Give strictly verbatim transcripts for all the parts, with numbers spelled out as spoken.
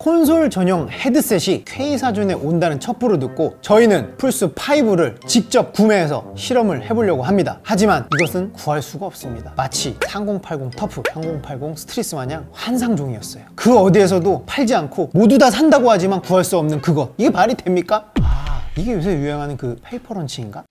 콘솔 전용 헤드셋이 케이사준에 온다는 첩보를 듣고 저희는 플스오를 직접 구매해서 실험을 해보려고 합니다. 하지만 이것은 구할 수가 없습니다. 마치 삼공팔공 터프, 삼공팔공 스트리스 마냥 환상종이었어요. 그 어디에서도 팔지 않고 모두 다 산다고 하지만 구할 수 없는 그것, 이게 말이 됩니까? 아, 이게 요새 유행하는 그 페이퍼런치인가?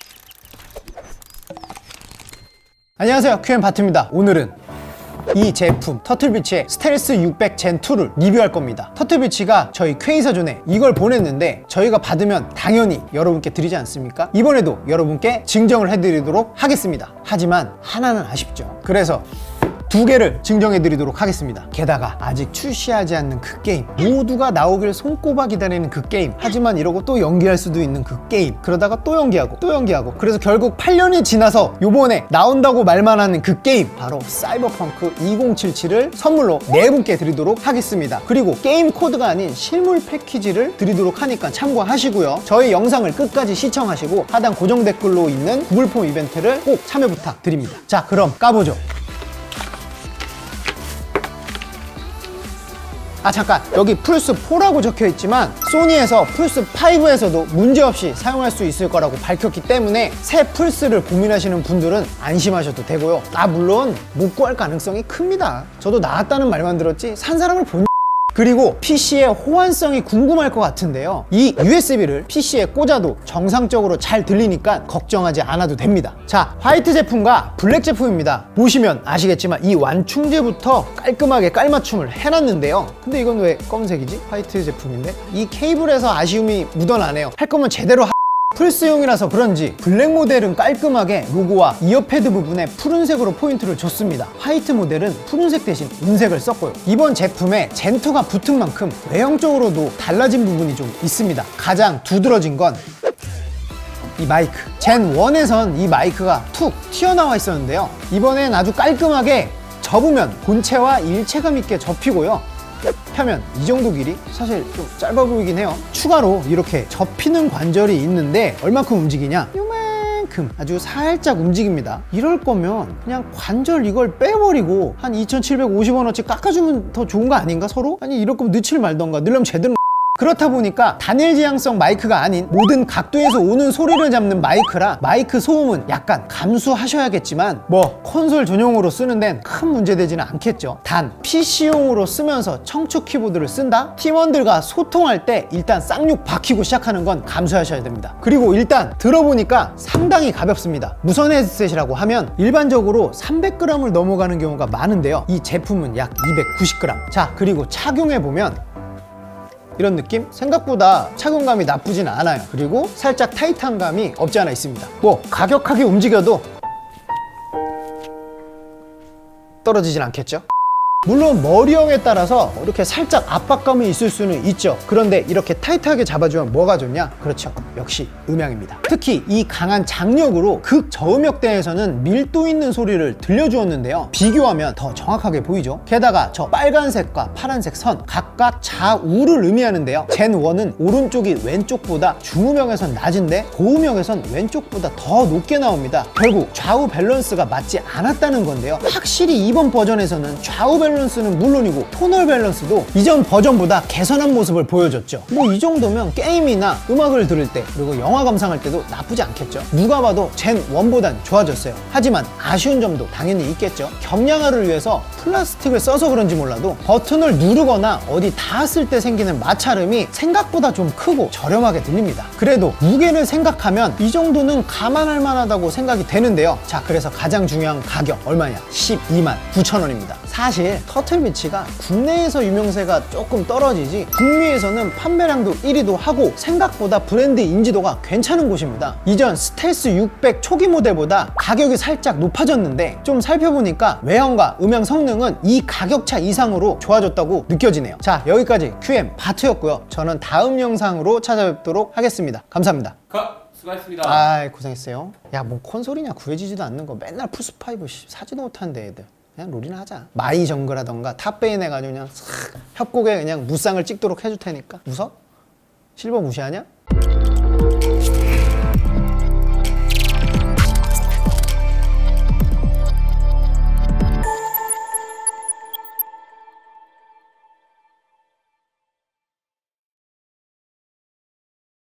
안녕하세요, 큐엠바트입니다. 오늘은 이 제품 터틀비치의 스텔스 육백 젠 투를 리뷰할 겁니다. 터틀비치가 저희 퀘이사존에 이걸 보냈는데 저희가 받으면 당연히 여러분께 드리지 않습니까? 이번에도 여러분께 증정을 해드리도록 하겠습니다. 하지만 하나는 아쉽죠. 그래서 두 개를 증정해 드리도록 하겠습니다. 게다가 아직 출시하지 않는 그 게임, 모두가 나오길 손꼽아 기다리는 그 게임, 하지만 이러고 또 연기할 수도 있는 그 게임, 그러다가 또 연기하고 또 연기하고, 그래서 결국 팔 년이 지나서 요번에 나온다고 말만 하는 그 게임, 바로 사이버펑크 이천칠십칠을 선물로 네 분께 드리도록 하겠습니다. 그리고 게임 코드가 아닌 실물 패키지를 드리도록 하니까 참고하시고요. 저희 영상을 끝까지 시청하시고 하단 고정 댓글로 있는 구글폼 이벤트를 꼭 참여 부탁드립니다. 자, 그럼 까보죠. 아 잠깐, 여기 플스사라고 적혀있지만 소니에서 플스오에서도 문제없이 사용할 수 있을 거라고 밝혔기 때문에 새 플스를 고민하시는 분들은 안심하셔도 되고요. 아 물론 못 구할 가능성이 큽니다. 저도 나왔다는 말만 들었지 산 사람을 본 그리고 피시의 호환성이 궁금할 것 같은데요, 이 유에스비를 피시에 꽂아도 정상적으로 잘 들리니까 걱정하지 않아도 됩니다. 자, 화이트 제품과 블랙 제품입니다. 보시면 아시겠지만 이 완충제부터 깔끔하게 깔맞춤을 해놨는데요, 근데 이건 왜 검은색이지? 화이트 제품인데? 이 케이블에서 아쉬움이 묻어나네요. 할 거면 제대로 하... 플스용이라서 그런지 블랙 모델은 깔끔하게 로고와 이어패드 부분에 푸른색으로 포인트를 줬습니다. 화이트 모델은 푸른색 대신 은색을 썼고요. 이번 제품에 젠 투가 붙은 만큼 외형적으로도 달라진 부분이 좀 있습니다. 가장 두드러진 건 이 마이크. 젠 원에선 이 마이크가 툭 튀어나와 있었는데요, 이번엔 아주 깔끔하게 접으면 본체와 일체감 있게 접히고요, 펴면 이 정도 길이? 사실 좀 짧아 보이긴 해요. 추가로 이렇게 접히는 관절이 있는데 얼만큼 움직이냐? 요만큼 아주 살짝 움직입니다. 이럴 거면 그냥 관절 이걸 빼버리고 한 이천칠백오십 원어치 깎아주면 더 좋은 거 아닌가 서로? 아니 이럴 거면 넣질 말던가, 넣으려면 제대로. 그렇다 보니까 단일 지향성 마이크가 아닌 모든 각도에서 오는 소리를 잡는 마이크라 마이크 소음은 약간 감수하셔야겠지만 뭐 콘솔 전용으로 쓰는 데는 큰 문제되지는 않겠죠. 단 피시용으로 쓰면서 청축 키보드를 쓴다? 팀원들과 소통할 때 일단 쌍욕 박히고 시작하는 건 감수하셔야 됩니다. 그리고 일단 들어보니까 상당히 가볍습니다. 무선 헤드셋이라고 하면 일반적으로 삼백 그램을 넘어가는 경우가 많은데요, 이 제품은 약 이백구십 그램. 자, 그리고 착용해보면 이런 느낌? 생각보다 착용감이 나쁘진 않아요. 그리고 살짝 타이트한 감이 없지 않아 있습니다. 뭐 가격하게 움직여도 떨어지진 않겠죠? 물론 머리형에 따라서 이렇게 살짝 압박감이 있을 수는 있죠. 그런데 이렇게 타이트하게 잡아주면 뭐가 좋냐? 그렇죠, 역시 음향입니다. 특히 이 강한 장력으로 극저음역대에서는 밀도 있는 소리를 들려주었는데요, 비교하면 더 정확하게 보이죠. 게다가 저 빨간색과 파란색 선 각각 좌우를 의미하는데요, 젠 원은 오른쪽이 왼쪽보다 중음역에선 낮은데 고음역에선 왼쪽보다 더 높게 나옵니다. 결국 좌우 밸런스가 맞지 않았다는 건데요, 확실히 이번 버전에서는 좌우 밸런스 밸런스는 물론이고 토널 밸런스도 이전 버전보다 개선한 모습을 보여줬죠. 뭐 이 정도면 게임이나 음악을 들을 때 그리고 영화 감상할 때도 나쁘지 않겠죠. 누가 봐도 젠 원보단 좋아졌어요. 하지만 아쉬운 점도 당연히 있겠죠. 경량화를 위해서 플라스틱을 써서 그런지 몰라도 버튼을 누르거나 어디 닿았을 때 생기는 마찰음이 생각보다 좀 크고 저렴하게 들립니다. 그래도 무게를 생각하면 이 정도는 감안할 만하다고 생각이 되는데요. 자, 그래서 가장 중요한 가격 얼마냐? 십이만 구천 원입니다. 사실 터틀비치가 국내에서 유명세가 조금 떨어지지 북미에서는 판매량도 일 위도 하고 생각보다 브랜드 인지도가 괜찮은 곳입니다. 이전 스텔스 육백 초기 모델보다 가격이 살짝 높아졌는데 좀 살펴보니까 외형과 음향 성능은 이 가격차 이상으로 좋아졌다고 느껴지네요. 자, 여기까지 큐엠바트였고요. 저는 다음 영상으로 찾아뵙도록 하겠습니다. 감사합니다. 컷! 수고하셨습니다. 아, 고생했어요. 야, 뭐 콘솔이냐 구해지지도 않는 거 맨날 플스오 사지도 못하는데 애들 그냥 롤이나 하자. 마이 정글하던가 탑베인 해가지고 그냥 싹 협곡에 그냥 무쌍을 찍도록 해줄 테니까. 웃어? 실버 무시하냐?